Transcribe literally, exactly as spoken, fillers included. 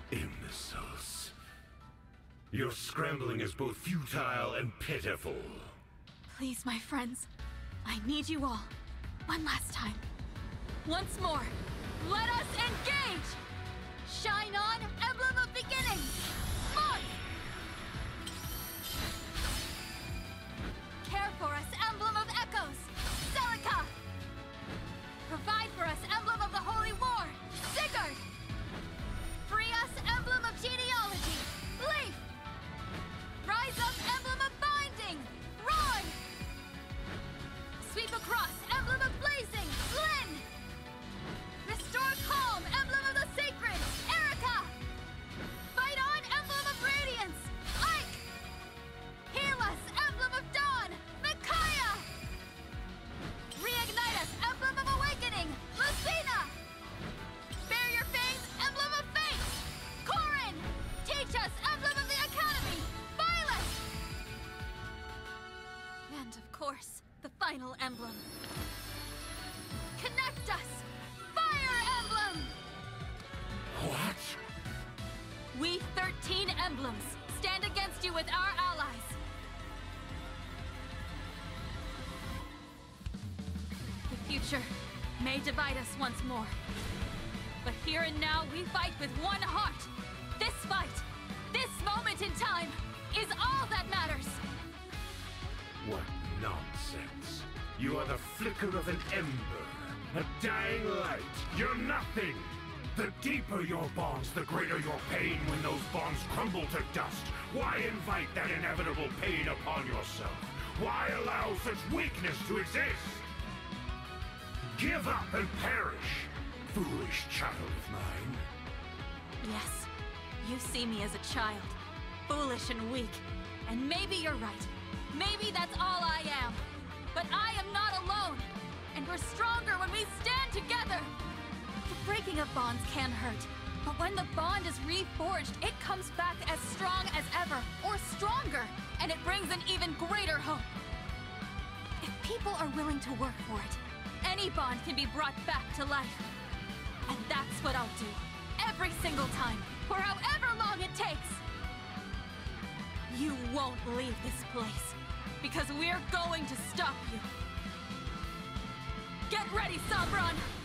Imbeciles. Your scrambling is both futile and pitiful. Please, my friends. I need you all. One last time. Once more, let us engage! Shine on, emblem of beginning! March! Care for us, emblem of echoes! Celica! Provide for us, emblem of the holy war! Sigurd! Free us, emblem of genealogy! Leaf! Rise up, emblem of binding! Roy! Sweep across, emblem of blazing! Lynn! Restore calm, emblem of the sacred! Erica! Fight on, emblem of radiance! Ike! Heal us, emblem of dawn! Micaiah! Reignite us, emblem of awakening! Lucina! Bear your fangs, emblem of fate! Corin! Teach us, emblem of the academy! Violet! And of course, the final emblem. Connect us! Fire Emblem! What? We thirteen emblems stand against you with our allies. The future may divide us once more. But here and now, we fight with one heart. This fight, this moment in time, is all that matters. What nonsense. You are the flicker of an ember, a dying light. You're nothing. The deeper your bonds, the greater your pain when those bonds crumble to dust. Why invite that inevitable pain upon yourself? Why allow such weakness to exist? Give up and perish, foolish child of mine. Yes, you see me as a child, foolish and weak. And maybe you're right. Maybe that's all I am. But I am not alone. And we're stronger when we stand together. The breaking of bonds can hurt. But when the bond is reforged, it comes back as strong as ever, or stronger. And it brings an even greater hope. If people are willing to work for it, any bond can be brought back to life. And that's what I'll do. Every single time, for however long it takes. You won't leave this place, because we're going to stop you. Get ready, Sabran!